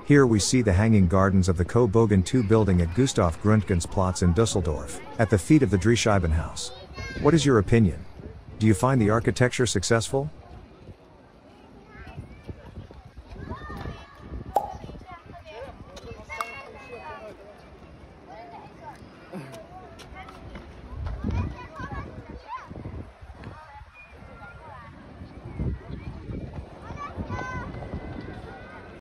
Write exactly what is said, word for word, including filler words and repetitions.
Here we see the hanging gardens of the Kobogen two building at Gustaf-Gründgens-Platz in Düsseldorf, at the feet of the Dreieckswiese house. What is your opinion? Do you find the architecture successful?